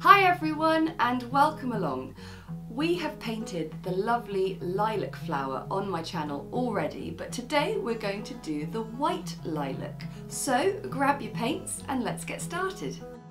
Hi everyone and welcome along. We have painted the lovely lilac flower on my channel already, but today we're going to do the white lilac. So grab your paints and let's get started.